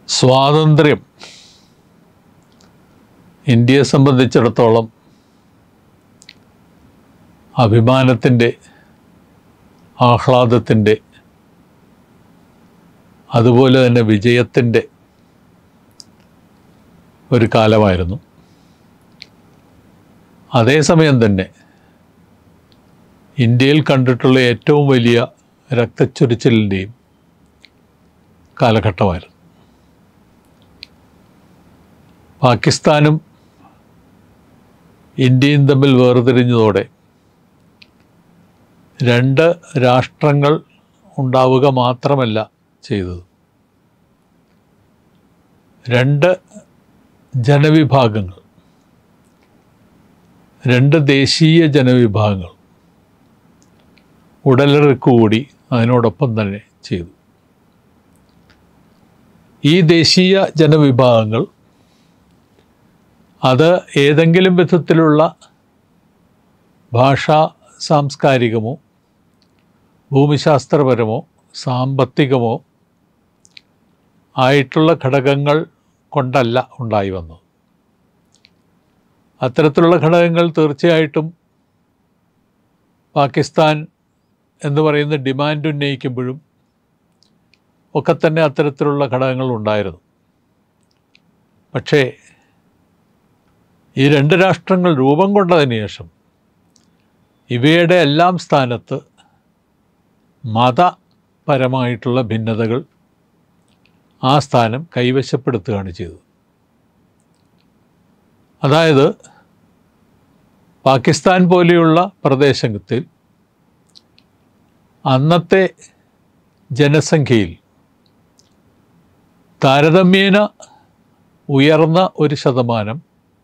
സ്വാതന്ത്ര്യം ഇന്ത്യയെ സംബന്ധിച്ചിടത്തോളം അഭിമാനത്തിൻ്റെ, ആഹ്ലാദത്തിൻ്റെ, അതുപോലെ തന്നെ വിജയത്തിൻ്റെ ഒരു കാലമായിരുന്നു. അതേസമയം തന്നെ ഇന്ത്യയിൽ കണ്ടിട്ടുള്ള ഏറ്റവും വലിയ രക്തച്ചൊരിച്ചിലിൻ്റെയും കാലഘട്ടമായിരുന്നു. പാകിസ്ഥാനും ഇന്ത്യയും തമ്മിൽ വേർതിരിഞ്ഞതോടെ രണ്ട് രാഷ്ട്രങ്ങൾ ഉണ്ടാവുക മാത്രമല്ല ചെയ്തത്, രണ്ട് ജനവിഭാഗങ്ങൾ, രണ്ട് ദേശീയ ജനവിഭാഗങ്ങൾ ഉടലെടുക്കുകൂടി അതിനോടൊപ്പം തന്നെ ചെയ്തു. ഈ ദേശീയ ജനവിഭാഗങ്ങൾ അത് ഏതെങ്കിലും വിധത്തിലുള്ള ഭാഷാ സാംസ്കാരികമോ ഭൂമിശാസ്ത്രപരമോ സാമ്പത്തികമോ ആയിട്ടുള്ള ഘടകങ്ങൾ കൊണ്ടല്ല ഉണ്ടായി വന്നത്. അത്തരത്തിലുള്ള ഘടകങ്ങൾ തീർച്ചയായിട്ടും പാകിസ്ഥാൻ എന്ന് പറയുന്ന ഡിമാൻഡ് ഉന്നയിക്കുമ്പോഴും ഒക്കെ തന്നെ അത്തരത്തിലുള്ള ഘടകങ്ങൾ ഉണ്ടായിരുന്നു. പക്ഷേ ഈ രണ്ട് രാഷ്ട്രങ്ങൾ രൂപം കൊണ്ടതിന് ശേഷം ഇവയുടെ എല്ലാം സ്ഥാനത്ത് മതപരമായിട്ടുള്ള ഭിന്നതകൾ ആ സ്ഥാനം കൈവശപ്പെടുത്തുകയാണ് ചെയ്തത്. അതായത് പാകിസ്ഥാൻ പോലെയുള്ള പ്രദേശത്തിൽ അന്നത്തെ ജനസംഖ്യയിൽ താരതമ്യേന ഉയർന്ന ഒരു ശതമാനം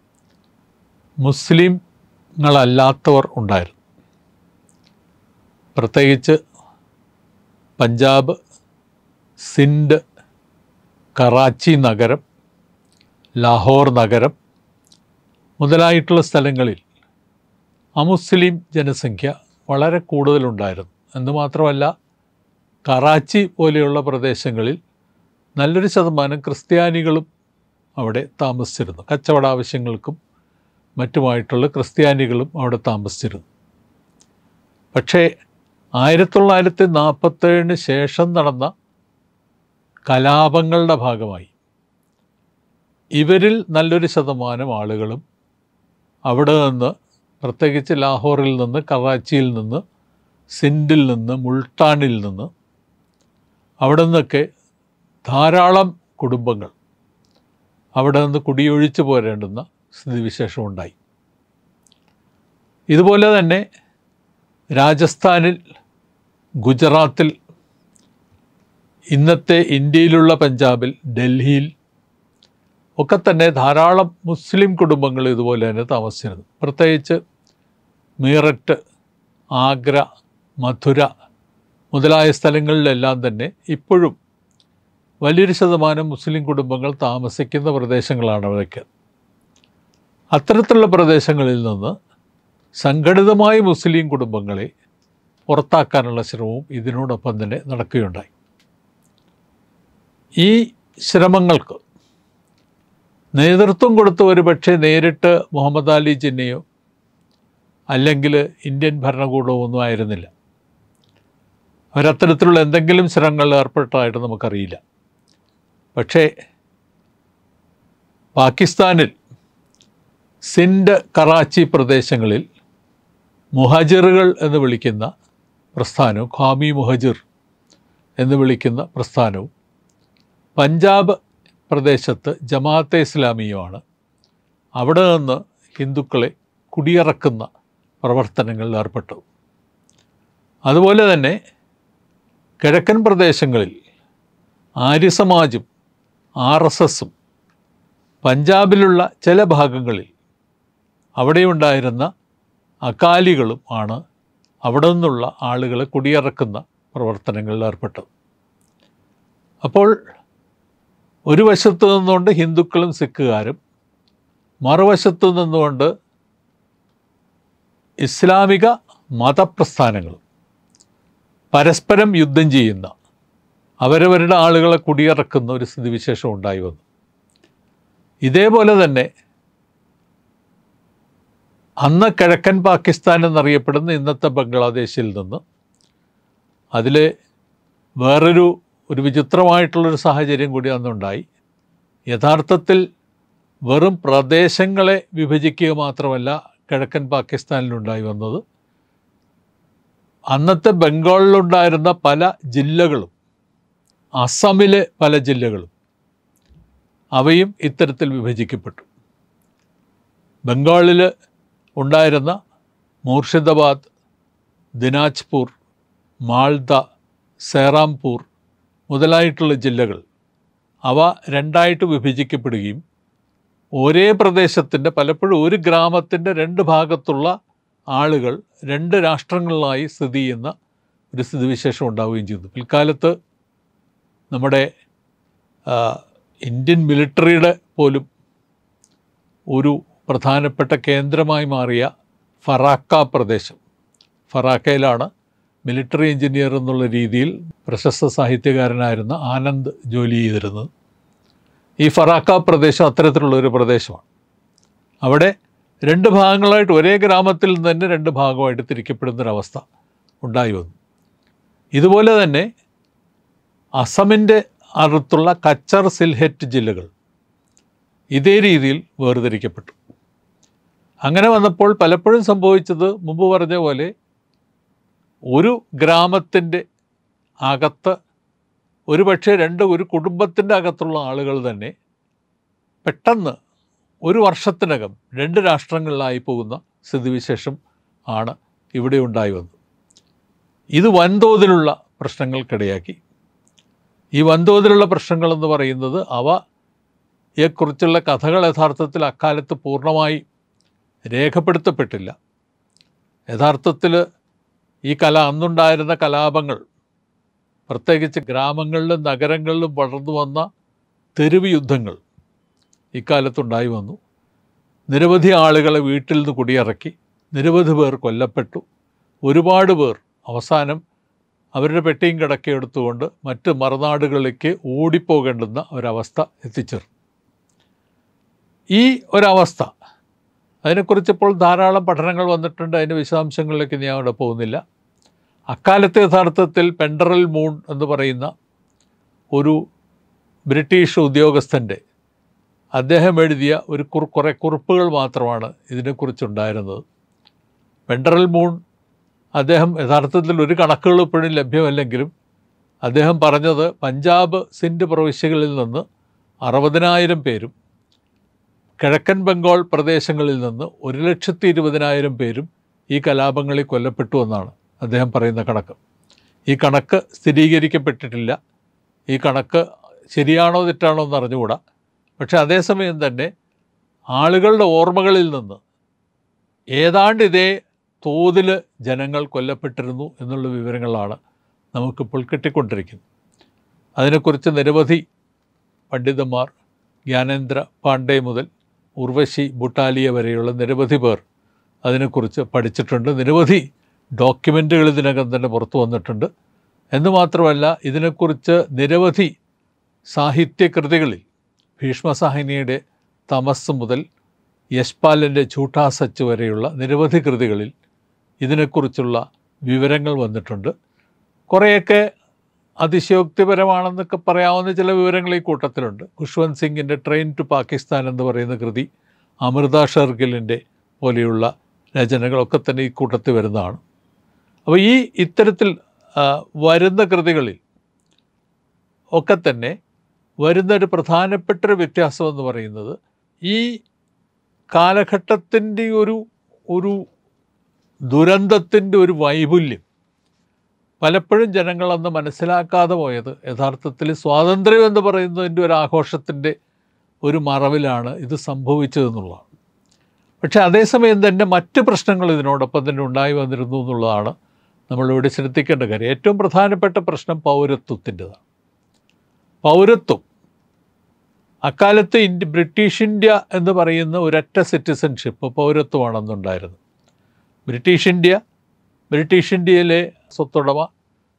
മുസ്ലിങ്ങളല്ലാത്തവർ ഉണ്ടായിരുന്നു. പ്രത്യേകിച്ച് പഞ്ചാബ്, സിന്ധ്, കറാച്ചി നഗരം, ലാഹോർ നഗരം മുതലായിട്ടുള്ള സ്ഥലങ്ങളിൽ അമുസ്ലിം ജനസംഖ്യ വളരെ കൂടുതലുണ്ടായിരുന്നു. എന്നുമാത്രമല്ല, കറാച്ചി പോലെയുള്ള പ്രദേശങ്ങളിൽ നല്ലൊരു ശതമാനം ക്രിസ്ത്യാനികളും അവിടെ താമസിച്ചിരുന്നു. കച്ചവട ആവശ്യങ്ങൾക്കും മറ്റുമായിട്ടുള്ള ക്രിസ്ത്യാനികളും അവിടെ താമസിച്ചിരുന്നു. പക്ഷേ 1947 ശേഷം നടന്ന കലാപങ്ങളുടെ ഭാഗമായി ഇവരിൽ നല്ലൊരു ശതമാനം ആളുകളും അവിടെ നിന്ന്, പ്രത്യേകിച്ച് ലാഹോറിൽ നിന്ന്, കറാച്ചിയിൽ നിന്ന്, സിൻഡിൽ നിന്ന്, മുൾട്ടാനിൽ നിന്ന്, അവിടെ നിന്നൊക്കെ ധാരാളം കുടുംബങ്ങൾ അവിടെ നിന്ന് കുടിയൊഴിച്ചു പോരേണ്ടുന്ന സ്ഥിതിവിശേഷമുണ്ടായി. ഇതുപോലെ തന്നെ രാജസ്ഥാനിൽ, ഗുജറാത്തിൽ, ഇന്നത്തെ ഇന്ത്യയിലുള്ള പഞ്ചാബിൽ, ഡൽഹിയിൽ ഒക്കെ തന്നെ ധാരാളം മുസ്ലിം കുടുംബങ്ങൾ ഇതുപോലെ തന്നെ താമസിച്ചിരുന്നു. പ്രത്യേകിച്ച് മീററ്റ്, ആഗ്ര, മഥുര മുതലായ സ്ഥലങ്ങളിലെല്ലാം തന്നെ ഇപ്പോഴും വലിയൊരു ശതമാനം മുസ്ലിം കുടുംബങ്ങൾ താമസിക്കുന്ന പ്രദേശങ്ങളാണ് അവിടേക്ക്. അത്തരത്തിലുള്ള പ്രദേശങ്ങളിൽ നിന്ന് സംഘടിതമായി മുസ്ലിം കുടുംബങ്ങളെ പുറത്താക്കാനുള്ള ശ്രമവും ഇതിനോടൊപ്പം തന്നെ നടക്കുകയുണ്ടായി. ഈ ശ്രമങ്ങൾക്ക് നേതൃത്വം കൊടുത്ത ഒരുപക്ഷെ നേരിട്ട് മുഹമ്മദ് അലി ജിന്നയോ അല്ലെങ്കിൽ ഇന്ത്യൻ ഭരണകൂടമോ ഒന്നും ആയിരുന്നില്ല. അവരത്തരത്തിലുള്ള എന്തെങ്കിലും ശ്രമങ്ങളിൽ ഏർപ്പെട്ടതായിട്ട് നമുക്കറിയില്ല. പക്ഷേ പാകിസ്ഥാനിൽ സിൻഡ്, കറാച്ചി പ്രദേശങ്ങളിൽ മുഹജിറുകൾ എന്ന് വിളിക്കുന്ന പ്രസ്ഥാനവും, ഖാമി മുഹജിർ എന്ന് വിളിക്കുന്ന പ്രസ്ഥാനവും, പഞ്ചാബ് പ്രദേശത്ത് ജമാഅത്തെ ഇസ്ലാമിയുമാണ് അവിടെ നിന്ന് ഹിന്ദുക്കളെ കുടിയിറക്കുന്ന പ്രവർത്തനങ്ങളിൽ ഏർപ്പെട്ടു. അതുപോലെ തന്നെ കിഴക്കൻ പ്രദേശങ്ങളിൽ ആര്യസമാജും RSSഉം, പഞ്ചാബിലുള്ള ചില ഭാഗങ്ങളിൽ അവിടെയുണ്ടായിരുന്ന അകാലികളും ആണ് അവിടെ നിന്നുള്ള ആളുകളെ കുടിയിറക്കുന്ന പ്രവർത്തനങ്ങളിൽ ഏർപ്പെട്ടത്. അപ്പോൾ ഒരു വശത്തു നിന്നുകൊണ്ട് ഹിന്ദുക്കളും സിഖുകാരും, മറുവശത്തു നിന്നുകൊണ്ട് ഇസ്ലാമിക മതപ്രസ്ഥാനങ്ങളും പരസ്പരം യുദ്ധം ചെയ്യുന്ന അവരവരുടെ ആളുകളെ കുടിയിറക്കുന്ന ഒരു സ്ഥിതിവിശേഷം ഉണ്ടായി വന്നു. ഇതേപോലെ തന്നെ അന്ന് കിഴക്കൻ പാകിസ്ഥാൻ എന്നറിയപ്പെടുന്ന ഇന്നത്തെ ബംഗ്ലാദേശിൽ നിന്ന് അതിൽ വേറൊരു വിചിത്രമായിട്ടുള്ളൊരു സാഹചര്യം കൂടി അന്നുണ്ടായി. യഥാർത്ഥത്തിൽ വെറും പ്രദേശങ്ങളെ വിഭജിക്കുക മാത്രമല്ല കിഴക്കൻ പാകിസ്ഥാനിലുണ്ടായി വന്നത്, അന്നത്തെ ബംഗാളിലുണ്ടായിരുന്ന പല ജില്ലകളും, അസമിലെ പല ജില്ലകളും അവയും ഇത്തരത്തിൽ വിഭജിക്കപ്പെട്ടു. ബംഗാളിൽ ഉണ്ടായിരുന്ന മൂർഷിദാബാദ്, ദിനാജ്പൂർ, മാൾദ, സേറാംപൂർ മുതലായിട്ടുള്ള ജില്ലകൾ അവ രണ്ടായിട്ട് വിഭജിക്കപ്പെടുകയും ഒരേ പ്രദേശത്തിൻ്റെ, പലപ്പോഴും ഒരു ഗ്രാമത്തിൻ്റെ 2 ഭാഗത്തുള്ള ആളുകൾ 2 രാഷ്ട്രങ്ങളിലായി സ്ഥിതി ചെയ്യുന്ന ഒരു സ്ഥിതിവിശേഷം ഉണ്ടാവുകയും ചെയ്തു. പിൽക്കാലത്ത് നമ്മുടെ ഇന്ത്യൻ മിലിറ്ററിയുടെ പോലും ഒരു പ്രധാനപ്പെട്ട കേന്ദ്രമായി മാറിയ ഫറാക്ക പ്രദേശം, ഫറാക്കയിലാണ് മിലിറ്ററി എഞ്ചിനീയർ എന്നുള്ള രീതിയിൽ പ്രശസ്ത സാഹിത്യകാരനായിരുന്ന ആനന്ദ് ജോലി ചെയ്തിരുന്നത്. ഈ ഫറാക്ക പ്രദേശം അത്തരത്തിലുള്ളൊരു പ്രദേശമാണ്. അവിടെ 2 ഭാഗങ്ങളായിട്ട്, ഒരേ ഗ്രാമത്തിൽ നിന്ന് തന്നെ 2 ഭാഗമായിട്ട് തിരിക്കപ്പെടുന്നൊരവസ്ഥ ഉണ്ടായി വന്നു. ഇതുപോലെ തന്നെ അസമിൻ്റെ അടുത്തുള്ള കച്ചർ, സിൽഹെറ്റ് ജില്ലകൾ ഇതേ രീതിയിൽ വേർതിരിക്കപ്പെട്ടു. അങ്ങനെ വന്നപ്പോൾ പലപ്പോഴും സംഭവിച്ചത് മുമ്പ് പറഞ്ഞ പോലെ ഒരു ഗ്രാമത്തിൻ്റെ അകത്ത് ഒരുപക്ഷെ ഒരു കുടുംബത്തിൻ്റെ അകത്തുള്ള ആളുകൾ തന്നെ പെട്ടെന്ന് ഒരു വർഷത്തിനകം 2 രാഷ്ട്രങ്ങളിലായി പോകുന്ന സ്ഥിതിവിശേഷം ആണ് ഇവിടെ ഉണ്ടായി വന്നത്. ഇത് വൻതോതിലുള്ള പ്രശ്നങ്ങൾക്കിടയാക്കി. ഈ വൻതോതിലുള്ള പ്രശ്നങ്ങളെന്ന് പറയുന്നത് അവയെക്കുറിച്ചുള്ള കഥകൾ യഥാർത്ഥത്തിൽ അക്കാലത്ത് പൂർണ്ണമായി രേഖപ്പെടുത്തപ്പെട്ടില്ല. യഥാർത്ഥത്തിൽ ഈ അന്നുണ്ടായിരുന്ന കലാപങ്ങൾ, പ്രത്യേകിച്ച് ഗ്രാമങ്ങളിലും നഗരങ്ങളിലും വളർന്നു വന്ന തെരുവ് യുദ്ധങ്ങൾ ഇക്കാലത്തുണ്ടായി വന്നു. നിരവധി ആളുകളെ വീട്ടിൽ നിന്ന് കുടിയിറക്കി, നിരവധി പേർ കൊല്ലപ്പെട്ടു. ഒരുപാട് പേർ അവസാനം അവരുടെ പെട്ടിയും കിടക്കയും എടുത്തുകൊണ്ട് മറ്റ് മറുനാടുകളിലേക്ക് ഓടിപ്പോകേണ്ടുന്ന ഒരവസ്ഥ എത്തിച്ചേർന്നു. ഈ ഒരവസ്ഥ, അതിനെക്കുറിച്ചിപ്പോൾ ധാരാളം പഠനങ്ങൾ വന്നിട്ടുണ്ട്. അതിൻ്റെ വിശദാംശങ്ങളിലേക്ക് ഞാൻ അവിടെ പോകുന്നില്ല. അക്കാലത്തെ യഥാർത്ഥത്തിൽ പെൻഡറൽ മൂൺ എന്ന് പറയുന്ന ഒരു ബ്രിട്ടീഷ് ഉദ്യോഗസ്ഥൻ്റെ, അദ്ദേഹം എഴുതിയ കുറേ കുറിപ്പുകൾ മാത്രമാണ് ഇതിനെക്കുറിച്ചുണ്ടായിരുന്നത്. പെൻഡറൽ മൂൺ അദ്ദേഹം യഥാർത്ഥത്തിൽ ഒരു കണക്കുകൾ ഇപ്പോഴും ലഭ്യമല്ലെങ്കിലും അദ്ദേഹം പറഞ്ഞത് പഞ്ചാബ്, സിന്ധ് പ്രവിശ്യകളിൽ നിന്ന് 60,000 പേരും കിഴക്കൻ ബംഗാൾ പ്രദേശങ്ങളിൽ നിന്ന് 1,20,000 പേരും ഈ കലാപങ്ങളിൽ കൊല്ലപ്പെട്ടു എന്നാണ് അദ്ദേഹം പറയുന്ന കണക്ക്. ഈ കണക്ക് സ്ഥിരീകരിക്കപ്പെട്ടിട്ടില്ല. ഈ കണക്ക് ശരിയാണോ തെറ്റാണോ എന്ന് അറിഞ്ഞുകൂടാ. പക്ഷേ അതേസമയം തന്നെ ആളുകളുടെ ഓർമ്മകളിൽ നിന്ന് ഏതാണ്ട് ഇതേ തോതിൽ ജനങ്ങൾ കൊല്ലപ്പെട്ടിരുന്നു എന്നുള്ള വിവരങ്ങളാണ് നമുക്കിപ്പോൾ കിട്ടിക്കൊണ്ടിരിക്കുന്നത്. അതിനെക്കുറിച്ച് നിരവധി പണ്ഡിതന്മാർ, ജ്ഞാനേന്ദ്ര പാണ്ഡെ മുതൽ ഉർവശി ബുട്ടാലിയ വരെയുള്ള നിരവധി പേർ അതിനെക്കുറിച്ച് പഠിച്ചിട്ടുണ്ട്. നിരവധി ഡോക്യുമെൻറ്റുകൾ ഇതിനകം തന്നെ പുറത്തു വന്നിട്ടുണ്ട്. എന്ന് മാത്രമല്ല, ഇതിനെക്കുറിച്ച് നിരവധി സാഹിത്യകൃതികളിൽ ഭീഷ്മസാഹിനിയുടെ തമസ് മുതൽ യശ്പാലിൻ്റെ ഛൂട്ടാ സച്ച് വരെയുള്ള നിരവധി കൃതികളിൽ ഇതിനെക്കുറിച്ചുള്ള വിവരങ്ങൾ വന്നിട്ടുണ്ട്. കുറേയൊക്കെ അതിശയോക്തിപരമാണെന്നൊക്കെ പറയാവുന്ന ചില വിവരങ്ങൾ ഈ കൂട്ടത്തിലുണ്ട്. ഖുഷ്വന്ത് സിംഗിൻ്റെ ട്രെയിൻ ടു പാകിസ്ഥാൻ എന്ന് പറയുന്ന കൃതി, അമൃത ഷെർഗിലിൻ്റെ പോലെയുള്ള രചനകളൊക്കെ തന്നെ ഈ കൂട്ടത്തിൽ വരുന്നതാണ്. അപ്പോൾ ഇത്തരത്തിൽ വരുന്ന കൃതികളിൽ ഒക്കെ തന്നെ വരുന്നൊരു പ്രധാനപ്പെട്ടൊരു വ്യത്യാസം എന്ന് പറയുന്നത്, ഈ കാലഘട്ടത്തിൻ്റെ ഒരു ദുരന്തത്തിൻ്റെ ഒരു വൈപുല്യം പലപ്പോഴും ജനങ്ങളന്ന് മനസ്സിലാക്കാതെ പോയത് യഥാർത്ഥത്തിൽ സ്വാതന്ത്ര്യം എന്ന് പറയുന്നതിൻ്റെ ഒരു ആഘോഷത്തിൻ്റെ ഒരു മറവിലാണ് ഇത് സംഭവിച്ചതെന്നുള്ളതാണ്. പക്ഷേ അതേസമയം തന്നെ മറ്റ് പ്രശ്നങ്ങൾ ഇതിനോടൊപ്പം തന്നെ ഉണ്ടായി വന്നിരുന്നു എന്നുള്ളതാണ് നമ്മളിവിടെ ശ്രദ്ധിക്കേണ്ട കാര്യം. ഏറ്റവും പ്രധാനപ്പെട്ട പ്രശ്നം പൗരത്വത്തിൻ്റെതാണ്. പൗരത്വം അക്കാലത്ത് ബ്രിട്ടീഷ് ഇന്ത്യ എന്ന് പറയുന്ന ഒരൊറ്റ സിറ്റിസൺഷിപ്പ്, പൗരത്വമാണെന്നുണ്ടായിരുന്നത്. ബ്രിട്ടീഷ് ഇന്ത്യയിലെ സ്വത്തുടമ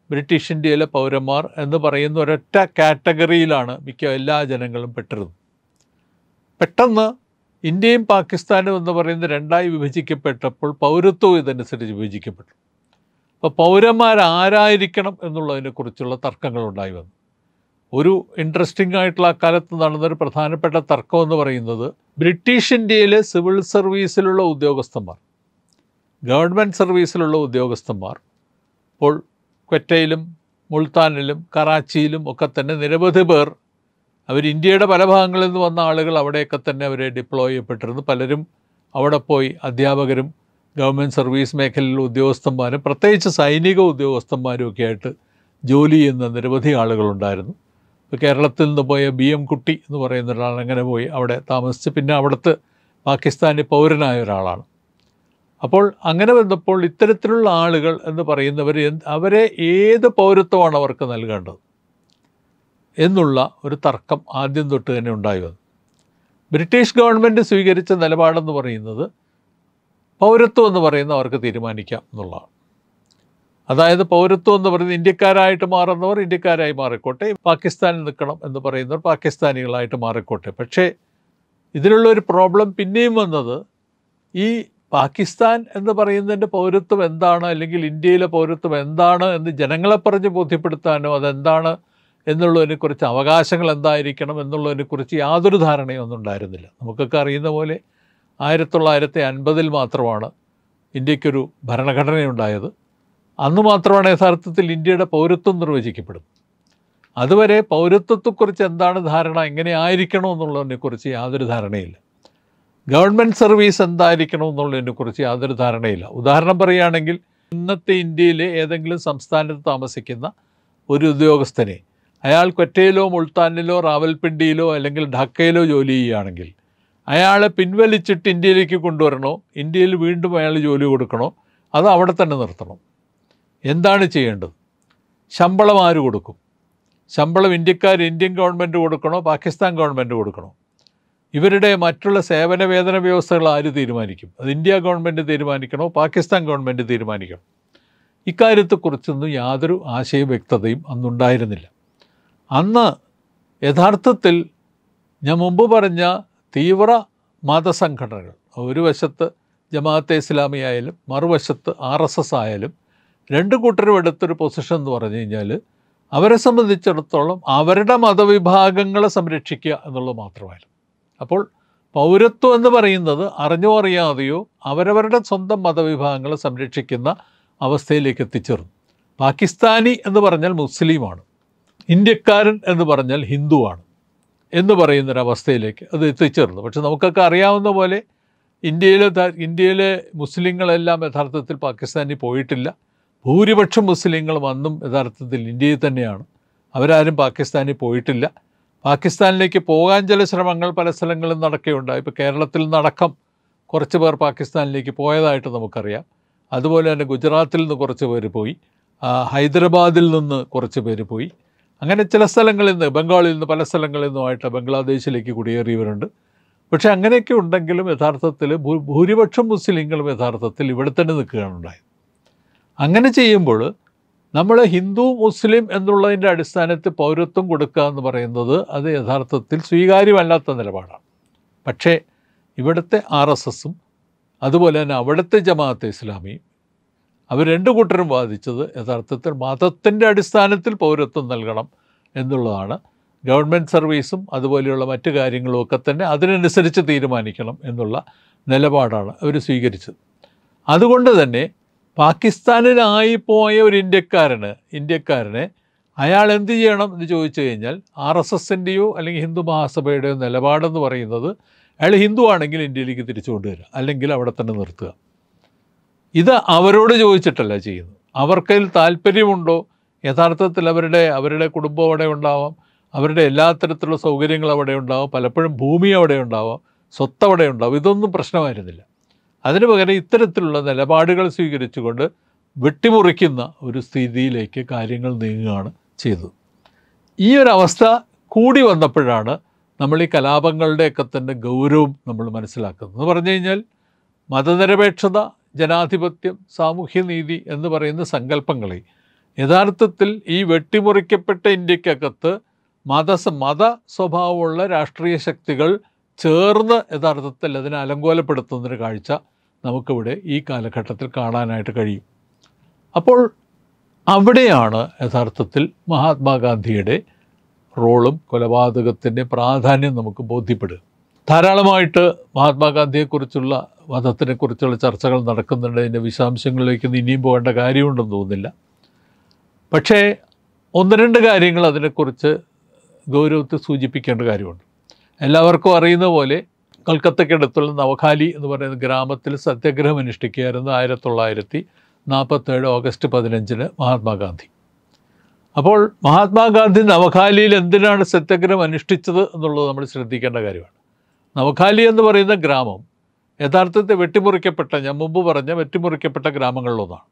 ബ്രിട്ടീഷ് ഇന്ത്യയിലെ പൗരന്മാർ എന്ന് പറയുന്ന ഒരൊറ്റ കാറ്റഗറിയിലാണ് മിക്ക എല്ലാ ജനങ്ങളും പെട്ടിരുന്നത്. പെട്ടെന്ന് ഇന്ത്യയും പാകിസ്ഥാനും എന്ന് പറയുന്ന രണ്ടായി വിഭജിക്കപ്പെട്ടപ്പോൾ പൗരത്വവും ഇതനുസരിച്ച് വിഭജിക്കപ്പെട്ടു. അപ്പോൾ പൗരന്മാരാരായിരിക്കണം എന്നുള്ളതിനെക്കുറിച്ചുള്ള തർക്കങ്ങളുണ്ടായി വന്നു. ഒരു ഇൻട്രസ്റ്റിംഗ് ആയിട്ടുള്ള അക്കാലത്ത് നടന്നൊരു പ്രധാനപ്പെട്ട തർക്കം എന്ന് പറയുന്നത് ബ്രിട്ടീഷ് ഇന്ത്യയിലെ സിവിൽ സർവീസിലുള്ള ഉദ്യോഗസ്ഥന്മാർ, ഗവൺമെൻറ് സർവീസിലുള്ള ഉദ്യോഗസ്ഥന്മാർ ഇപ്പോൾ ക്വറ്റയിലും മുൾത്താനിലും കറാച്ചിയിലും ഒക്കെ തന്നെ നിരവധി പേർ അവർ ഇന്ത്യയുടെ പല ഭാഗങ്ങളിൽ നിന്ന് വന്ന ആളുകൾ അവിടെയൊക്കെ തന്നെ അവരെ ഡിപ്ലോയ് ചെയ്യപ്പെട്ടിരുന്നു. പലരും അവിടെ പോയി അധ്യാപകരും ഗവൺമെൻറ് സർവീസ് മേഖലയിലുള്ള ഉദ്യോഗസ്ഥന്മാരും പ്രത്യേകിച്ച് സൈനിക ഉദ്യോഗസ്ഥന്മാരും ഒക്കെ ആയിട്ട് ജോലി ചെയ്യുന്ന നിരവധി ആളുകളുണ്ടായിരുന്നു. ഇപ്പോൾ കേരളത്തിൽ നിന്ന് പോയ BM കുട്ടി എന്ന് പറയുന്ന ഒരാൾ അങ്ങനെ പോയി അവിടെ താമസിച്ച് പിന്നെ അവിടുത്തെ പാകിസ്ഥാനി പൗരനായ ഒരാളാണ്. അപ്പോൾ അങ്ങനെ വന്നപ്പോൾ ഇത്തരത്തിലുള്ള ആളുകൾ എന്ന് പറയുന്നവർ അവരെ ഏത് പൗരത്വമാണ് അവർക്ക് നൽകേണ്ടത് എന്നുള്ള ഒരു തർക്കം ആദ്യം തൊട്ട് തന്നെ ഉണ്ടായി വന്നു. ബ്രിട്ടീഷ് ഗവൺമെൻറ് സ്വീകരിച്ച നിലപാടെന്ന് പറയുന്നത് പൗരത്വം എന്ന് പറയുന്നത് അവർക്ക് തീരുമാനിക്കാം എന്നുള്ളതാണ്. അതായത് പൗരത്വം എന്ന് പറയുന്നത് ഇന്ത്യക്കാരായിട്ട് മാറുന്നവർ ഇന്ത്യക്കാരായി മാറിക്കോട്ടെ, പാകിസ്ഥാനിൽ നിൽക്കണം എന്ന് പറയുന്നവർ പാകിസ്ഥാനികളായിട്ട് മാറിക്കോട്ടെ. പക്ഷേ ഇതിനുള്ളൊരു പ്രോബ്ലം പിന്നെയും വന്നത് ഈ പാകിസ്ഥാൻ എന്ന് പറയുന്നതിൻ്റെ പൗരത്വം എന്താണ് അല്ലെങ്കിൽ ഇന്ത്യയിലെ പൗരത്വം എന്താണ് എന്ന് ജനങ്ങളെ പറഞ്ഞ് ബോധ്യപ്പെടുത്താനോ അതെന്താണ് എന്നുള്ളതിനെക്കുറിച്ച് അവകാശങ്ങൾ എന്തായിരിക്കണം എന്നുള്ളതിനെക്കുറിച്ച് യാതൊരു ധാരണയും ഒന്നും ഉണ്ടായിരുന്നില്ല. നമുക്കൊക്കെ അറിയുന്ന പോലെ 1950 മാത്രമാണ് ഇന്ത്യക്കൊരു ഭരണഘടനയുണ്ടായത്. അന്ന് മാത്രമാണ് യഥാർത്ഥത്തിൽ ഇന്ത്യയുടെ പൗരത്വം നിർവചിക്കപ്പെടുന്നത്. അതുവരെ പൗരത്വത്തെക്കുറിച്ച് എന്താണ് ധാരണ, എങ്ങനെ ആയിരിക്കണം എന്നുള്ളതിനെക്കുറിച്ച് യാതൊരു ധാരണയില്ല. ഗവൺമെൻറ് സർവീസ് എന്തായിരിക്കണം എന്നുള്ളതിനെക്കുറിച്ച് യാതൊരു ധാരണയില്ല. ഉദാഹരണം പറയുകയാണെങ്കിൽ ഇന്നത്തെ ഇന്ത്യയിലെ ഏതെങ്കിലും സംസ്ഥാനത്ത് താമസിക്കുന്ന ഒരു ഉദ്യോഗസ്ഥനെ അയാൾ ക്വറ്റയിലോ മുൾത്താനിലോ റാവൽപിണ്ടിയിലോ അല്ലെങ്കിൽ ഢാക്കയിലോ ജോലി ചെയ്യുകയാണെങ്കിൽ അയാളെ പിൻവലിച്ചിട്ട് ഇന്ത്യയിലേക്ക് കൊണ്ടുവരണോ, ഇന്ത്യയിൽ വീണ്ടും അയാൾ ജോലി കൊടുക്കണോ, അത് അവിടെ തന്നെ നിർത്തണം? എന്താണ് ചെയ്യേണ്ടത്? ശമ്പളം ആര് കൊടുക്കും? ശമ്പളം ഇന്ത്യൻ ഗവൺമെൻറ് കൊടുക്കണോ പാകിസ്ഥാൻ ഗവൺമെൻറ് കൊടുക്കണോ? ഇവരുടെ മറ്റുള്ള സേവന വേതന വ്യവസ്ഥകൾ ആര് തീരുമാനിക്കും? അത് ഇന്ത്യ ഗവൺമെൻറ് തീരുമാനിക്കണോ പാകിസ്ഥാൻ ഗവൺമെൻറ് തീരുമാനിക്കണം? ഇക്കാര്യത്തെക്കുറിച്ചൊന്നും യാതൊരു ആശയ വ്യക്തതയും അന്നുണ്ടായിരുന്നില്ല. അന്ന് യഥാർത്ഥത്തിൽ ഞാൻ മുമ്പ് പറഞ്ഞ തീവ്ര മതസംഘടനകൾ, ഒരു വശത്ത് ജമാഅത്തെ ഇസ്ലാമി ആയാലും മറുവശത്ത് RSS ആയാലും, രണ്ട് കൂട്ടരും എടുത്തൊരു പൊസിഷൻ എന്ന് പറഞ്ഞു കഴിഞ്ഞാൽ അവരെ സംബന്ധിച്ചിടത്തോളം അവരുടെ മതവിഭാഗങ്ങളെ സംരക്ഷിക്കുക എന്നുള്ളത് മാത്രമായിരുന്നു. അപ്പോൾ പൗരത്വം എന്ന് പറയുന്നത് അറിഞ്ഞോ അറിയാതെയോ അവരവരുടെ സ്വന്തം മതവിഭാഗങ്ങളെ സംരക്ഷിക്കുന്ന അവസ്ഥയിലേക്ക് എത്തിച്ചേർന്നു. പാകിസ്ഥാനി എന്ന് പറഞ്ഞാൽ മുസ്ലിമാണ്, ഇന്ത്യക്കാരൻ എന്ന് പറഞ്ഞാൽ ഹിന്ദുവാണ് എന്ന് പറയുന്നൊരവസ്ഥയിലേക്ക് അത് എത്തിച്ചേർന്നു. പക്ഷെ നമുക്കൊക്കെ അറിയാവുന്ന പോലെ ഇന്ത്യയിലെ മുസ്ലിങ്ങളെല്ലാം യഥാർത്ഥത്തിൽ പാകിസ്ഥാനിൽ പോയിട്ടില്ല. ഭൂരിപക്ഷം മുസ്ലിങ്ങളും അന്നും യഥാർത്ഥത്തിൽ ഇന്ത്യയിൽ തന്നെയാണ്. അവരാരും പാകിസ്ഥാനിൽ പോയിട്ടില്ല. പാകിസ്ഥാനിലേക്ക് പോകാൻ ചില ശ്രമങ്ങൾ പല സ്ഥലങ്ങളിൽ നടക്കുകയുണ്ടായി. ഇപ്പോൾ കേരളത്തിൽ നിന്നടക്കം കുറച്ച് പേർ പാകിസ്ഥാനിലേക്ക് പോയതായിട്ട് നമുക്കറിയാം. അതുപോലെ തന്നെ ഗുജറാത്തിൽ നിന്ന് കുറച്ച് പേര് പോയി, ഹൈദരാബാദിൽ നിന്ന് കുറച്ച് പേര് പോയി. അങ്ങനെ ചില സ്ഥലങ്ങളിൽ നിന്ന്, ബംഗാളിൽ നിന്ന് പല സ്ഥലങ്ങളിൽ നിന്നുമായിട്ട് ബംഗ്ലാദേശിലേക്ക് കുടിയേറിയവരുണ്ട്. പക്ഷേ അങ്ങനെയൊക്കെ ഉണ്ടെങ്കിലും യഥാർത്ഥത്തിൽ ഭൂരിപക്ഷം മുസ്ലിങ്ങളും യഥാർത്ഥത്തിൽ ഇവിടെ തന്നെ നിൽക്കുകയാണ് ഉണ്ടായത്. അങ്ങനെ ചെയ്യുമ്പോൾ നമ്മൾ ഹിന്ദു മുസ്ലിം എന്നുള്ളതിൻ്റെ അടിസ്ഥാനത്തിൽ പൗരത്വം കൊടുക്കുക എന്ന് പറയുന്നത് അത് യഥാർത്ഥത്തിൽ സ്വീകാര്യമല്ലാത്ത നിലപാടാണ്. പക്ഷേ ഇവിടുത്തെ RSSഉം അതുപോലെ തന്നെ അവിടുത്തെ ജമാഅത്തെ ഇസ്ലാമിയും അവർ രണ്ട് കൂട്ടരും വാദിച്ചത് യഥാർത്ഥത്തിൽ മതത്തിൻ്റെ അടിസ്ഥാനത്തിൽ പൗരത്വം നൽകണം എന്നുള്ളതാണ്. ഗവൺമെൻറ് സർവീസും അതുപോലെയുള്ള മറ്റു കാര്യങ്ങളും ഒക്കെ തന്നെ അതിനനുസരിച്ച് തീരുമാനിക്കണം എന്നുള്ള നിലപാടാണ് അവർ സ്വീകരിച്ചത്. അതുകൊണ്ട് തന്നെ പാകിസ്ഥാനിലായി പോയ ഒരു ഇന്ത്യക്കാരനെ അയാൾ എന്ത് ചെയ്യണം എന്ന് ചോദിച്ചു കഴിഞ്ഞാൽ RSSൻ്റെയോ അല്ലെങ്കിൽ ഹിന്ദു മഹാസഭയുടെയോ നിലപാടെന്ന് പറയുന്നത് അയാൾ ഹിന്ദു ആണെങ്കിൽ ഇന്ത്യയിലേക്ക് തിരിച്ചു കൊണ്ടുവരിക, അല്ലെങ്കിൽ അവിടെ തന്നെ നിർത്തുക. ഇത് അവരോട് ചോദിച്ചിട്ടല്ല ചെയ്യുന്നത്. അവർക്കതിൽ താല്പര്യമുണ്ടോ, യഥാർത്ഥത്തിൽ അവരുടെ കുടുംബം അവിടെ ഉണ്ടാവാം, അവരുടെ എല്ലാ തരത്തിലുള്ള സൗകര്യങ്ങൾ അവിടെ ഉണ്ടാവാം, പലപ്പോഴും ഭൂമി അവിടെ ഉണ്ടാവാം, സ്വത്ത് അവിടെ ഉണ്ടാവും. ഇതൊന്നും പ്രശ്നമായിരുന്നില്ല. അതിനു പകരം ഇത്തരത്തിലുള്ള നിലപാടുകൾ സ്വീകരിച്ചുകൊണ്ട് വെട്ടിമുറിക്കുന്ന ഒരു സ്ഥിതിയിലേക്ക് കാര്യങ്ങൾ നീങ്ങുകയാണ് ചെയ്തത്. ഈ ഒരവസ്ഥ കൂടി വന്നപ്പോഴാണ് നമ്മൾ ഈ കലാപങ്ങളുടെയൊക്കെ തന്നെ ഗൗരവം നമ്മൾ മനസ്സിലാക്കുന്നത്. എന്ന് പറഞ്ഞു കഴിഞ്ഞാൽ മതനിരപേക്ഷത, ജനാധിപത്യം, സാമൂഹ്യനീതി എന്ന് പറയുന്ന സങ്കല്പങ്ങളെ യഥാർത്ഥത്തിൽ ഈ വെട്ടിമുറിക്കപ്പെട്ട ഇന്ത്യക്കകത്ത് മത സ്വഭാവമുള്ള രാഷ്ട്രീയ ശക്തികൾ ചേർന്ന് യഥാർത്ഥത്തിൽ അതിനെ അലങ്കോലപ്പെടുത്തുന്നൊരു കാഴ്ച നമുക്കിവിടെ ഈ കാലഘട്ടത്തിൽ കാണാനായിട്ട് കഴിയും. അപ്പോൾ അവിടെയാണ് യഥാർത്ഥത്തിൽ മഹാത്മാഗാന്ധിയുടെ റോളും കൊലപാതകത്തിൻ്റെ പ്രാധാന്യം നമുക്ക് ബോധ്യപ്പെടുക. ധാരാളമായിട്ട് മഹാത്മാഗാന്ധിയെക്കുറിച്ചുള്ള വധത്തിനെക്കുറിച്ചുള്ള ചർച്ചകൾ നടക്കുന്നുണ്ട്. അതിൻ്റെ വിശദാംശങ്ങളിലേക്ക് ഇനിയും പോകേണ്ട കാര്യമുണ്ടെന്ന് തോന്നുന്നില്ല. പക്ഷേ ഒന്ന് രണ്ട് കാര്യങ്ങൾ അതിനെക്കുറിച്ച് ഗൗരവത്തിൽ സൂചിപ്പിക്കേണ്ട കാര്യമുണ്ട്. എല്ലാവർക്കും അറിയുന്ന പോലെ കൽക്കത്തയ്ക്കടുത്തുള്ള നവഖാലി എന്ന് പറയുന്ന ഗ്രാമത്തിൽ സത്യാഗ്രഹം അനുഷ്ഠിക്കുകയായിരുന്നു 1947 ഓഗസ്റ്റ് 15 മഹാത്മാഗാന്ധി. അപ്പോൾ മഹാത്മാഗാന്ധി നവഖാലിയിൽ എന്തിനാണ് സത്യാഗ്രഹം അനുഷ്ഠിച്ചത് എന്നുള്ളത് നമ്മൾ ശ്രദ്ധിക്കേണ്ട കാര്യമാണ്. നവഖാലി എന്ന് പറയുന്ന ഗ്രാമം യഥാർത്ഥത്തിൽ വെട്ടിമുറിക്കപ്പെട്ട, ഞാൻ മുമ്പ് പറഞ്ഞ വെട്ടിമുറിക്കപ്പെട്ട ഗ്രാമങ്ങളിലൊന്നാണ്.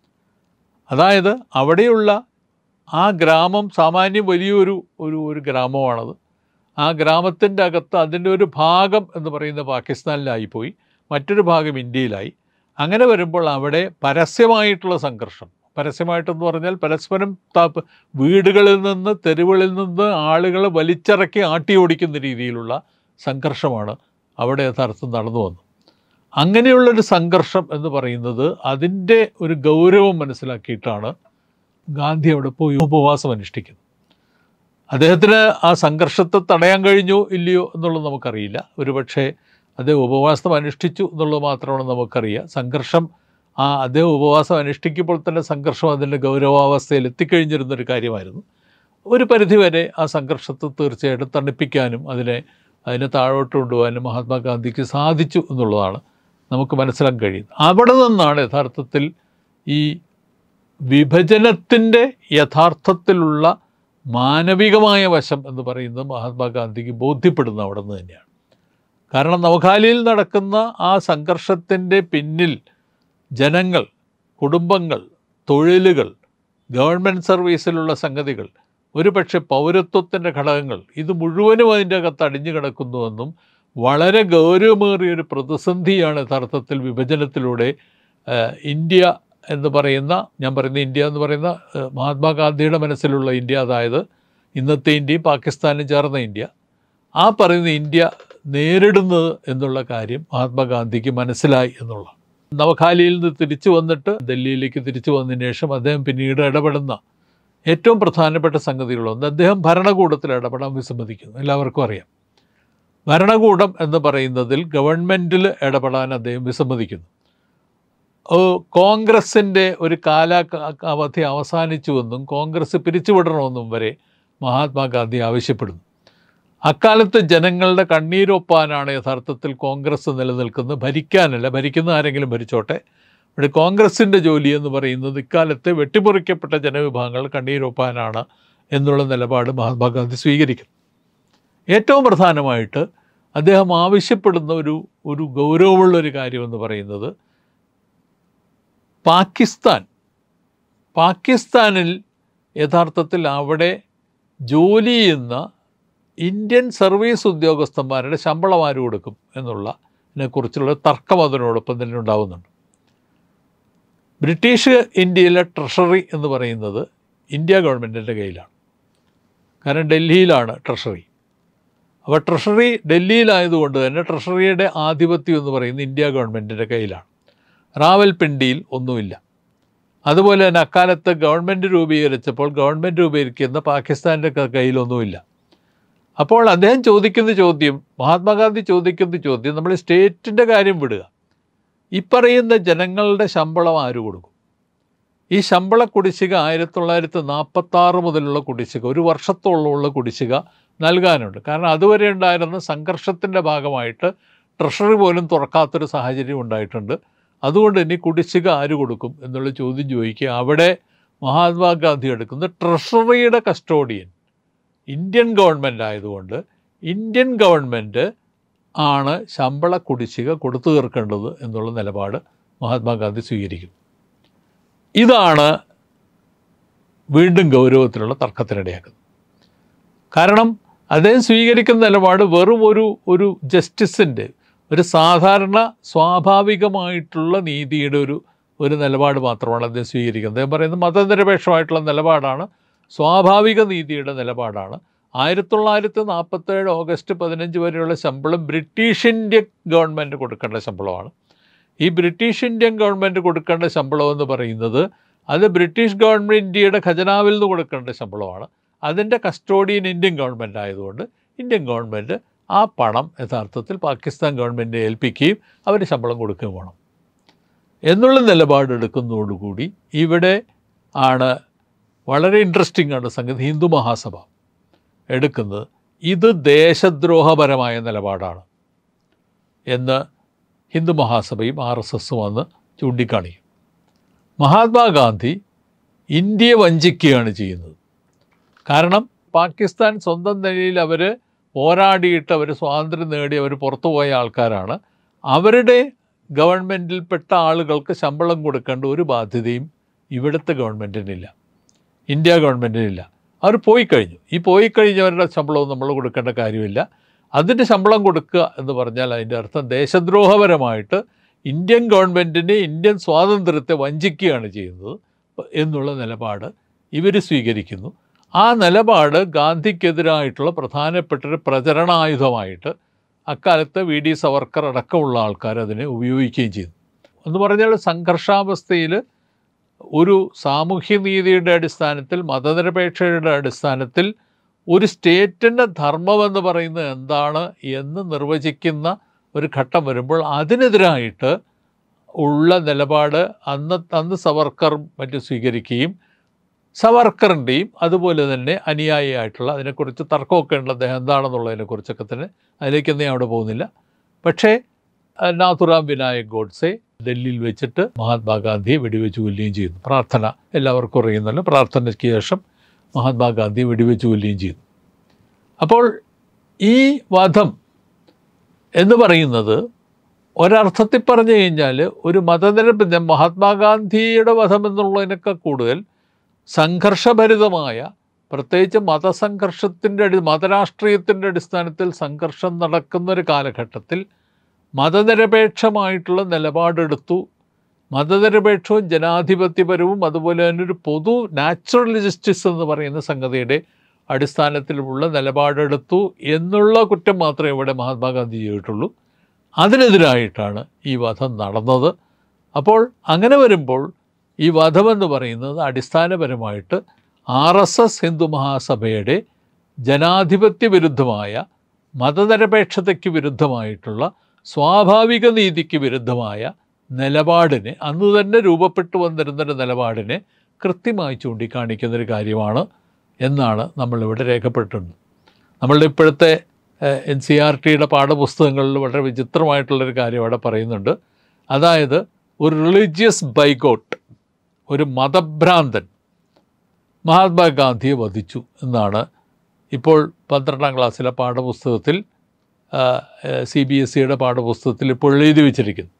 അതായത് അവിടെയുള്ള ആ ഗ്രാമം സാമാന്യം വലിയൊരു ഒരു ഗ്രാമമാണത്. ആ ഗ്രാമത്തിൻ്റെ അകത്ത് അതിൻ്റെ ഒരു ഭാഗം എന്ന് പറയുന്ന പാകിസ്ഥാനിലായിപ്പോയി, മറ്റൊരു ഭാഗം ഇന്ത്യയിലായി. അങ്ങനെ വരുമ്പോൾ അവിടെ പരസ്യമായിട്ടുള്ള സംഘർഷം, പരസ്യമായിട്ടെന്ന് പറഞ്ഞാൽ പരസ്പരം വീടുകളിൽ നിന്ന് തെരുവുകളിൽ നിന്ന് ആളുകളെ വലിച്ചിറക്കി ആട്ടി ഓടിക്കുന്ന രീതിയിലുള്ള സംഘർഷമാണ് അവിടെ യഥാർത്ഥം നടന്നു വന്നത്. അങ്ങനെയുള്ളൊരു സംഘർഷം എന്ന് പറയുന്നത് അതിൻ്റെ ഒരു ഗൗരവം മനസ്സിലാക്കിയിട്ടാണ് ഗാന്ധി അവിടെ പോയി ഉപവാസം അനുഷ്ഠിക്കുന്നത്. അദ്ദേഹത്തിന് ആ സംഘർഷത്തെ തടയാൻ കഴിഞ്ഞോ ഇല്ലയോ എന്നുള്ളത് നമുക്കറിയില്ല. ഒരുപക്ഷെ അദ്ദേഹം ഉപവാസം അനുഷ്ഠിച്ചു എന്നുള്ളത് മാത്രമാണ് നമുക്കറിയാം. സംഘർഷം അദ്ദേഹം ഉപവാസം അനുഷ്ഠിക്കുമ്പോൾ തന്നെ സംഘർഷം അതിൻ്റെ ഗൗരവാവസ്ഥയിൽ എത്തിക്കഴിഞ്ഞിരുന്നൊരു കാര്യമായിരുന്നു. ഒരു പരിധിവരെ ആ സംഘർഷത്തെ തീർച്ചയായിട്ടും തണുപ്പിക്കാനും അതിനെ താഴോട്ട് കൊണ്ടുപോകാനും മഹാത്മാഗാന്ധിക്ക് സാധിച്ചു എന്നുള്ളതാണ് നമുക്ക് മനസ്സിലാക്കാൻ കഴിയുന്നത്. അവിടെ നിന്നാണ് യഥാർത്ഥത്തിൽ ഈ വിഭജനത്തിൻ്റെ യഥാർത്ഥത്തിലുള്ള മാനവികമായ വശം എന്ന് പറയുന്നത് മഹാത്മാഗാന്ധിക്ക് ബോധ്യപ്പെടുന്ന അവിടെ നിന്ന് തന്നെയാണ്. കാരണം നവഖാലിയിൽ നടക്കുന്ന ആ സംഘർഷത്തിൻ്റെ പിന്നിൽ ജനങ്ങൾ, കുടുംബങ്ങൾ, തൊഴിലുകൾ, ഗവൺമെൻറ് സർവീസിലുള്ള സംഗതികൾ, ഒരുപക്ഷെ പൗരത്വത്തിൻ്റെ ഘടകങ്ങൾ, ഇത് മുഴുവനും അതിൻ്റെ അകത്ത് അടിഞ്ഞു കിടക്കുന്നുവെന്നും വളരെ ഗൗരവമേറിയൊരു പ്രതിസന്ധിയാണ് യഥാർത്ഥത്തിൽ വിഭജനത്തിലൂടെ ഇന്ത്യ എന്ന് പറയുന്ന, ഞാൻ പറയുന്ന ഇന്ത്യ എന്ന് പറയുന്ന മഹാത്മാഗാന്ധിയുടെ മനസ്സിലുള്ള ഇന്ത്യ, അതായത് ഇന്നത്തെ ഇന്ത്യയും പാകിസ്ഥാനും ചേർന്ന ഇന്ത്യ, ആ പറയുന്ന ഇന്ത്യ നേരിടുന്നത് എന്നുള്ള കാര്യം മഹാത്മാഗാന്ധിക്ക് മനസ്സിലായി എന്നുള്ളതാണ്. നവഖാലിയിൽ നിന്ന് തിരിച്ചു വന്നിട്ട് ഡൽഹിയിലേക്ക് തിരിച്ചു വന്നതിന് ശേഷം അദ്ദേഹം പിന്നീട് ഇടപെടുന്ന ഏറ്റവും പ്രധാനപ്പെട്ട സംഗതികളൊന്ന്, അദ്ദേഹം ഭരണകൂടത്തിൽ ഇടപെടാൻ വിസമ്മതിക്കുന്നു. എല്ലാവർക്കും അറിയാം, ഭരണകൂടം എന്ന് പറയുന്നതിൽ ഗവൺമെൻറ്റിൽ ഇടപെടാൻ അദ്ദേഹം വിസമ്മതിക്കുന്നു. കോൺഗ്രസിൻ്റെ ഒരു കാലാവധി അവസാനിച്ചുവെന്നും കോൺഗ്രസ് പിരിച്ചുവിടണമെന്നും വരെ മഹാത്മാഗാന്ധി ആവശ്യപ്പെടുന്നു. അക്കാലത്ത് ജനങ്ങളുടെ കണ്ണീരൊപ്പാനാണ് യഥാർത്ഥത്തിൽ കോൺഗ്രസ് നിലനിൽക്കുന്നത്, ഭരിക്കാനല്ല. ഭരിക്കുന്ന ആരെങ്കിലും ഭരിച്ചോട്ടെ. ഇവിടെ കോൺഗ്രസിൻ്റെ ജോലി എന്ന് പറയുന്നത് ഇക്കാലത്തെ വെട്ടിമുറിക്കപ്പെട്ട ജനവിഭാഗങ്ങൾ കണ്ണീരൊപ്പാനാണ് എന്നുള്ള നിലപാട് മഹാത്മാഗാന്ധി സ്വീകരിക്കുന്നു. ഏറ്റവും പ്രധാനമായിട്ട് അദ്ദേഹം ആവശ്യപ്പെടുന്ന ഒരു ഗൗരവമുള്ളൊരു കാര്യമെന്ന് പറയുന്നത് പാകിസ്ഥാനിൽ യഥാർത്ഥത്തിൽ അവിടെ ജോലി ചെയ്യുന്ന ഇന്ത്യൻ സർവീസ് ഉദ്യോഗസ്ഥന്മാരുടെ ശമ്പളം ആര് കൊടുക്കും എന്നുള്ളതിനെക്കുറിച്ചുള്ള തർക്കം അതിനോടൊപ്പം തന്നെ ഉണ്ടാകുന്നുണ്ട്. ബ്രിട്ടീഷ് ഇന്ത്യയിലെ ട്രഷറി എന്ന് പറയുന്നത് ഇന്ത്യ ഗവൺമെൻറ്റിൻ്റെ കയ്യിലാണ്. കാരണം ഡൽഹിയിലാണ് ട്രഷറി. അപ്പോൾ ട്രഷറി ഡൽഹിയിലായതുകൊണ്ട് തന്നെ ട്രഷറിയുടെ ആധിപത്യം എന്ന് പറയുന്നത് ഇന്ത്യ ഗവൺമെൻറ്റിൻ്റെ കയ്യിലാണ്. റാവൽപിണ്ടിയിൽ ഒന്നുമില്ല. അതുപോലെ തന്നെ അക്കാലത്ത് ഗവൺമെൻറ് രൂപീകരിച്ചപ്പോൾ ഗവൺമെൻറ് രൂപീകരിക്കുന്ന പാകിസ്ഥാൻ്റെ കയ്യിലൊന്നുമില്ല. അപ്പോൾ അദ്ദേഹം ചോദിക്കുന്ന ചോദ്യം, മഹാത്മാഗാന്ധി ചോദിക്കുന്ന ചോദ്യം, നമ്മൾ സ്റ്റേറ്റിൻ്റെ കാര്യം വിടുക, ഈ പറയുന്ന ജനങ്ങളുടെ ശമ്പളം ആര് കൊടുക്കും? ഈ ശമ്പള കുടിശ്ശിക 1946 മുതലുള്ള കുടിശ്ശിക, ഒരു വർഷത്തോളമുള്ള കുടിശ്ശിക നൽകാനുണ്ട്. കാരണം അതുവരെ ഉണ്ടായിരുന്ന സംഘർഷത്തിൻ്റെ ഭാഗമായിട്ട് ട്രഷറി പോലും തുറക്കാത്തൊരു സാഹചര്യം ഉണ്ടായിട്ടുണ്ട്. അതുകൊണ്ട് ഇനി കുടിശ്ശിക ആര് കൊടുക്കും എന്നുള്ള ചോദ്യം ചോദിക്കുക. അവിടെ മഹാത്മാഗാന്ധി എടുക്കുന്ന ട്രഷറിയുടെ കസ്റ്റോഡിയൻ ഇന്ത്യൻ ഗവൺമെൻറ് ആയതുകൊണ്ട് ഇന്ത്യൻ ഗവൺമെൻറ് ആണ് ശമ്പള കുടിശ്ശിക കൊടുത്തു തീർക്കേണ്ടത് എന്നുള്ള നിലപാട് മഹാത്മാഗാന്ധി സ്വീകരിക്കും. ഇതാണ് വീണ്ടും ഗൗരവത്തിലുള്ള തർക്കത്തിനിടയാക്കുന്നത്. കാരണം അദ്ദേഹം സ്വീകരിക്കുന്ന നിലപാട് വെറും ഒരു ജസ്റ്റിസിൻ്റെ, ഒരു സാധാരണ സ്വാഭാവികമായിട്ടുള്ള നീതിയുടെ ഒരു നിലപാട് മാത്രമാണ് അദ്ദേഹം സ്വീകരിക്കുന്നത്. അദ്ദേഹം പറയുന്നത് മതനിരപേക്ഷമായിട്ടുള്ള നിലപാടാണ്, സ്വാഭാവിക നീതിയുടെ നിലപാടാണ്. 1947 ഓഗസ്റ്റ് 15 വരെയുള്ള ശമ്പളം ബ്രിട്ടീഷ് ഇന്ത്യൻ ഗവൺമെൻറ് കൊടുക്കേണ്ട ശമ്പളമാണ്. ഈ ബ്രിട്ടീഷ് ഇന്ത്യൻ ഗവൺമെൻറ് കൊടുക്കേണ്ട ശമ്പളം എന്ന് പറയുന്നത് അത് ബ്രിട്ടീഷ് ഗവൺമെൻറ് ഇന്ത്യയുടെ ഖജനാവിൽ നിന്ന് കൊടുക്കേണ്ട ശമ്പളമാണ്. അതിൻ്റെ കസ്റ്റോഡിയൻ ഇന്ത്യൻ ഗവൺമെൻറ് ആയതുകൊണ്ട് ഇന്ത്യൻ ഗവൺമെൻറ് ആ പണം യഥാർത്ഥത്തിൽ പാകിസ്ഥാൻ ഗവൺമെൻറ്റിനെ ഏൽപ്പിക്കുകയും അവർ ശമ്പളം കൊടുക്കുകയും വേണം എന്നുള്ള നിലപാടെടുക്കുന്നതോടുകൂടി ഇവിടെ ആണ് വളരെ ഇൻട്രസ്റ്റിംഗ് ആണ് സംഗതി. ഹിന്ദു മഹാസഭ എടുക്കുന്നത് ഇത് ദേശദ്രോഹപരമായ നിലപാടാണ് എന്ന് ഹിന്ദു മഹാസഭയും RSS വന്ന് ചൂണ്ടിക്കാണിക്കും. മഹാത്മാഗാന്ധി ഇന്ത്യയെ വഞ്ചിക്കുകയാണ് ചെയ്യുന്നത്. കാരണം പാകിസ്ഥാൻ സ്വന്തം നിലയിൽ അവർ പോരാടിയിട്ട് അവർ സ്വാതന്ത്ര്യം നേടി അവർ പുറത്തു പോയ ആൾക്കാരാണ്. അവരുടെ ഗവൺമെൻറ്റിൽപ്പെട്ട ആളുകൾക്ക് ശമ്പളം കൊടുക്കേണ്ട ഒരു ബാധ്യതയും ഇവിടുത്തെ ഗവൺമെൻറ്റിനില്ല, ഇന്ത്യ ഗവൺമെൻറ്റിനില്ല. അവർ പോയി കഴിഞ്ഞു. ഈ പോയി കഴിഞ്ഞവരുടെ ശമ്പളവും നമ്മൾ കൊടുക്കേണ്ട കാര്യമില്ല. അതിൻ്റെ ശമ്പളം കൊടുക്കുക എന്ന് പറഞ്ഞാൽ അതിൻ്റെ അർത്ഥം ദേശദ്രോഹപരമായിട്ട് ഇന്ത്യൻ ഗവൺമെൻറ്റിനെ, ഇന്ത്യൻ സ്വാതന്ത്ര്യത്തെ വഞ്ചിക്കുകയാണ് ചെയ്യുന്നത് എന്നുള്ള നിലപാട് ഇവർ സ്വീകരിക്കുന്നു. ആ നിലപാട് ഗാന്ധിക്കെതിരായിട്ടുള്ള പ്രധാനപ്പെട്ടൊരു പ്രചരണായുധമായിട്ട് അക്കാലത്ത് VD സവർക്കർ അടക്കമുള്ള ആൾക്കാർ അതിനെ ഉപയോഗിക്കുകയും ചെയ്തു. എന്ന് പറഞ്ഞാൽ സംഘർഷാവസ്ഥയിൽ ഒരു സാമൂഹ്യനീതിയുടെ അടിസ്ഥാനത്തിൽ, മതനിരപേക്ഷതയുടെ അടിസ്ഥാനത്തിൽ ഒരു സ്റ്റേറ്റിൻ്റെ ധർമ്മമെന്ന് പറയുന്നത് എന്താണ് എന്ന് നിർവചിക്കുന്ന ഒരു ഘട്ടം വരുമ്പോൾ അതിനെതിരായിട്ട് ഉള്ള നിലപാട് അന്ന് സവർക്കർ മറ്റും സ്വീകരിക്കുകയും സവർക്കറിൻ്റെയും അതുപോലെ തന്നെ അനുയായിയായിട്ടുള്ള, അതിനെക്കുറിച്ച് തർക്കമൊക്കെ ഉണ്ട് അദ്ദേഹം എന്താണെന്നുള്ളതിനെക്കുറിച്ചൊക്കെ തന്നെ, അതിലേക്കൊന്നും ഞാൻ അവിടെ പോകുന്നില്ല. പക്ഷേ നാഥുറാം വിനായക് ഗോഡ്സെ ഡൽഹിയിൽ വെച്ചിട്ട് മഹാത്മാഗാന്ധിയെ വെടിവെച്ച് കൊല്ലുകയും ചെയ്യുന്നു. പ്രാർത്ഥന എല്ലാവർക്കും അറിയുന്നല്ലോ, പ്രാർത്ഥനയ്ക്ക് ശേഷം മഹാത്മാഗാന്ധിയെ വെടിവെച്ച് കൊല്ലുകയും ചെയ്തു. അപ്പോൾ ഈ വധം എന്ന് പറയുന്നത് ഒരർത്ഥത്തിൽ പറഞ്ഞു കഴിഞ്ഞാൽ ഒരു മഹാത്മാഗാന്ധിയുടെ വധം എന്നുള്ളതിനൊക്കെ കൂടുതൽ സംഘർഷഭരിതമായ, പ്രത്യേകിച്ച് മതരാഷ്ട്രീയത്തിൻ്റെ അടിസ്ഥാനത്തിൽ സംഘർഷം നടക്കുന്നൊരു കാലഘട്ടത്തിൽ മതനിരപേക്ഷമായിട്ടുള്ള നിലപാടെടുത്തു. മതനിരപേക്ഷവും ജനാധിപത്യപരവും അതുപോലെ തന്നെ ഒരു പൊതു നാച്ചുറൽ ജസ്റ്റിസ് എന്ന് പറയുന്ന സംഗതിയുടെ അടിസ്ഥാനത്തിലുള്ള നിലപാടെടുത്തു എന്നുള്ള കുറ്റം മാത്രമേ ഇവിടെ മഹാത്മാഗാന്ധി ചെയ്തിട്ടുള്ളൂ. അതിനെതിരായിട്ടാണ് ഈ വധം നടന്നത്. അപ്പോൾ അങ്ങനെ വരുമ്പോൾ ഈ വധമെന്ന് പറയുന്നത് അടിസ്ഥാനപരമായിട്ട് RSS ഹിന്ദു മഹാസഭയുടെ ജനാധിപത്യ വിരുദ്ധമായ, മതനിരപേക്ഷതയ്ക്ക് വിരുദ്ധമായിട്ടുള്ള, സ്വാഭാവിക നീതിക്ക് വിരുദ്ധമായ നിലപാടിനെ, അന്ന് തന്നെ രൂപപ്പെട്ടു വന്നിരുന്നൊരു നിലപാടിനെ കൃത്യമായി ചൂണ്ടിക്കാണിക്കുന്നൊരു കാര്യമാണ് എന്നാണ് നമ്മളിവിടെ രേഖപ്പെട്ടിട്ടുണ്ട്. നമ്മളുടെ ഇപ്പോഴത്തെ NCERTയുടെ പാഠപുസ്തകങ്ങളിൽ വളരെ വിചിത്രമായിട്ടുള്ളൊരു കാര്യം അവിടെ പറയുന്നുണ്ട്. അതായത് ഒരു റിലീജിയസ് ബൈഗോട്ട്, ഒരു മതഭ്രാന്തൻ മഹാത്മാഗാന്ധിയെ വധിച്ചു എന്നാണ് ഇപ്പോൾ 12ാം ക്ലാസ്സിലെ പാഠപുസ്തകത്തിൽ, CBSEയുടെ പാഠപുസ്തകത്തിൽ ഇപ്പോൾ എഴുതി വച്ചിരിക്കുന്നു.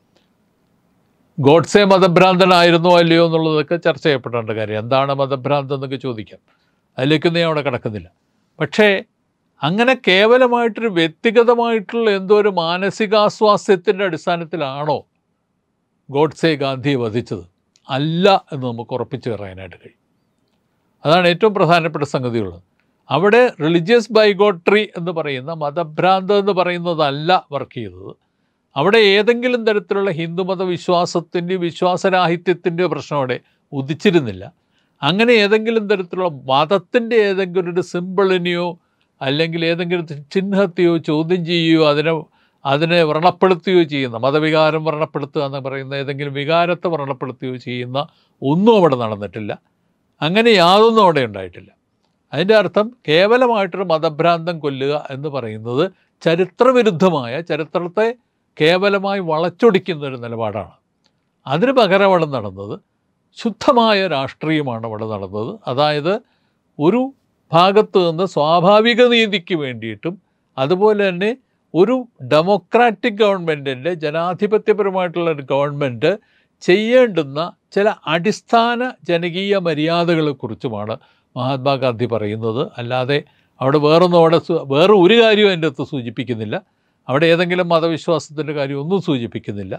ഗോഡ്സെ മതഭ്രാന്തനായിരുന്നോ അല്ലയോ എന്നുള്ളതൊക്കെ ചർച്ച ചെയ്യപ്പെടേണ്ട കാര്യം. എന്താണ് മതഭ്രാന്തം എന്നൊക്കെ ചോദിക്കാം, അതിലേക്കൊന്നും ഞാൻ അവിടെ കിടക്കുന്നില്ല. പക്ഷേ അങ്ങനെ കേവലമായിട്ടൊരു വ്യക്തിഗതമായിട്ടുള്ള എന്തോ ഒരു മാനസികാസ്വാസ്ഥ്യത്തിൻ്റെ അടിസ്ഥാനത്തിലാണോ ഗോഡ്സെ ഗാന്ധിയെ വധിച്ചത്? അല്ല എന്ന് നമുക്ക് ഉറപ്പിച്ച് പറയാനായിട്ട് കഴിയും. അതാണ് ഏറ്റവും പ്രധാനപ്പെട്ട സംഗതിയുള്ളത്. അവിടെ റിലീജിയസ് ബൈഗോട്രി എന്ന് പറയുന്ന, മതഭ്രാന്ത് എന്ന് പറയുന്നതല്ല വർക്ക് ചെയ്തത്. അവിടെ ഏതെങ്കിലും തരത്തിലുള്ള ഹിന്ദുമത വിശ്വാസത്തിൻ്റെയോ വിശ്വാസരാഹിത്യത്തിൻ്റെയോ പ്രശ്നം അവിടെ ഉദിച്ചിരുന്നില്ല. അങ്ങനെ ഏതെങ്കിലും തരത്തിലുള്ള മതത്തിൻ്റെ ഏതെങ്കിലും ഒരു സിമ്പിളിനെയോ അല്ലെങ്കിൽ ഏതെങ്കിലും ചിഹ്നത്തെയോ ചോദ്യം ചെയ്യുകയോ അതിനെ വ്രണപ്പെടുത്തുകയോ ചെയ്യുന്ന, മതവികാരം വ്രണപ്പെടുത്തുക എന്ന് പറയുന്ന ഏതെങ്കിലും വികാരത്തെ വ്രണപ്പെടുത്തുകയോ ചെയ്യുന്ന ഒന്നും അവിടെ നടന്നിട്ടില്ല. അങ്ങനെ യാതൊന്നും അവിടെ ഉണ്ടായിട്ടില്ല. അതിൻ്റെ അർത്ഥം കേവലമായിട്ടൊരു മതഭ്രാന്തം കൊല്ലുക എന്ന് പറയുന്നത് ചരിത്രവിരുദ്ധമായ, ചരിത്രത്തെ കേവലമായി വളച്ചൊടിക്കുന്നൊരു നിലപാടാണ്. അതിന് പകരം അവിടെ നടന്നത് ശുദ്ധമായ രാഷ്ട്രീയമാണ് അവിടെ നടന്നത്. അതായത് ഒരു ഭാഗത്ത് നിന്ന് സ്വാഭാവിക നീതിക്ക് വേണ്ടിയിട്ടും അതുപോലെ തന്നെ ഒരു ഡെമോക്രാറ്റിക് ഗവൺമെൻറ്റിൻ്റെ, ജനാധിപത്യപരമായിട്ടുള്ള ഒരു ഗവൺമെൻറ് ചെയ്യേണ്ടുന്ന ചില അടിസ്ഥാന ജനകീയ മര്യാദകളെക്കുറിച്ചുമാണ് മഹാത്മാഗാന്ധി പറയുന്നത്. അല്ലാതെ അവിടെ വേറെ ഒരു കാര്യവും അതിൻ്റെ അകത്ത് സൂചിപ്പിക്കുന്നില്ല. അവിടെ ഏതെങ്കിലും മതവിശ്വാസത്തിൻ്റെ കാര്യമൊന്നും സൂചിപ്പിക്കുന്നില്ല.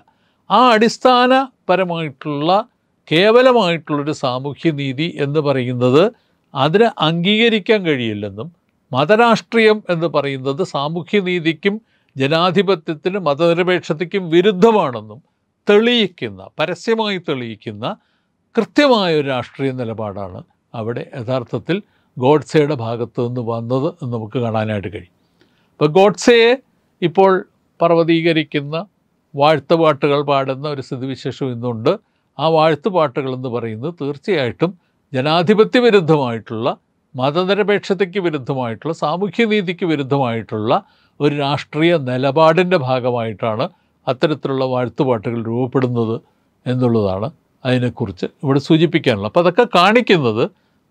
ആ അടിസ്ഥാനപരമായിട്ടുള്ള കേവലമായിട്ടുള്ളൊരു സാമൂഹ്യനീതി എന്ന് പറയുന്നത് അതിനെ അംഗീകരിക്കാൻ കഴിയില്ലെന്നും മതരാഷ്ട്രീയം എന്ന് പറയുന്നത് സാമൂഹ്യനീതിക്കും ജനാധിപത്യത്തിനും മതനിരപേക്ഷതയ്ക്കും വിരുദ്ധമാണെന്നും തെളിയിക്കുന്ന, പരസ്യമായി തെളിയിക്കുന്ന കൃത്യമായൊരു രാഷ്ട്രീയ നിലപാടാണ് അവിടെ യഥാർത്ഥത്തിൽ ഗോഡ്സെയുടെ ഭാഗത്തു നിന്ന് വന്നത് എന്ന് നമുക്ക് കാണാനായിട്ട് കഴിയും. അപ്പോൾ ഗോഡ്സെയെ ഇപ്പോൾ പർവ്വതീകരിക്കുന്ന വാഴ്ത്തുപാട്ടുകൾ പാടുന്ന ഒരു സ്ഥിതിവിശേഷം ഇന്നുണ്ട്. ആ വാഴ്ത്തുപാട്ടുകളെന്ന് പറയുന്നത് തീർച്ചയായിട്ടും ജനാധിപത്യ വിരുദ്ധമായിട്ടുള്ള, മതനിരപേക്ഷതയ്ക്ക് വിരുദ്ധമായിട്ടുള്ള, സാമൂഹ്യനീതിക്ക് വിരുദ്ധമായിട്ടുള്ള ഒരു രാഷ്ട്രീയ നിലപാടിൻ്റെ ഭാഗമായിട്ടാണ് അത്തരത്തിലുള്ള വാഴ്ത്തുപാട്ടുകൾ രൂപപ്പെടുന്നത് എന്നുള്ളതാണ് അതിനെക്കുറിച്ച് ഇവിടെ സൂചിപ്പിക്കാനുള്ളത്. അപ്പോൾ അതൊക്കെ കാണിക്കുന്നത്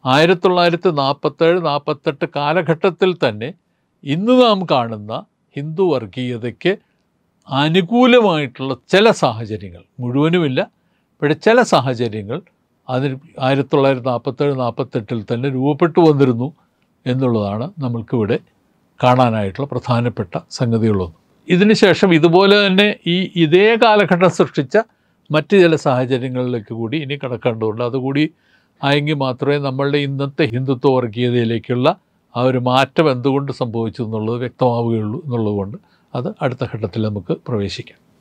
1947-48 കാലഘട്ടത്തിൽ തന്നെ ഇന്ന് നാം കാണുന്ന ഹിന്ദു വർഗീയതയ്ക്ക് അനുകൂലമായിട്ടുള്ള ചില സാഹചര്യങ്ങൾ, മുഴുവനുമില്ല, പക്ഷേ ചില സാഹചര്യങ്ങൾ അതിന് 1947-48 തന്നെ രൂപപ്പെട്ടു വന്നിരുന്നു എന്നുള്ളതാണ് നമ്മൾക്കിവിടെ കാണാനായിട്ടുള്ള പ്രധാനപ്പെട്ട സംഗതികളൊന്നും. ഇതിനുശേഷം ഇതുപോലെ തന്നെ ഇതേ കാലഘട്ടം സൃഷ്ടിച്ച മറ്റ് ചില സാഹചര്യങ്ങളിലേക്ക് കൂടി ഇനി കടക്കേണ്ടതുണ്ട്. അതുകൂടി ആയെങ്കിൽ മാത്രമേ നമ്മളുടെ ഇന്നത്തെ ഹിന്ദുത്വ വർഗീയതയിലേക്കുള്ള ആ ഒരു മാറ്റം എന്തുകൊണ്ട് സംഭവിച്ചു എന്നുള്ളത് വ്യക്തമാവുകയുള്ളൂ എന്നുള്ളതുകൊണ്ട് അത് അടുത്ത ഘട്ടത്തിൽ നമുക്ക് പ്രവേശിക്കാം.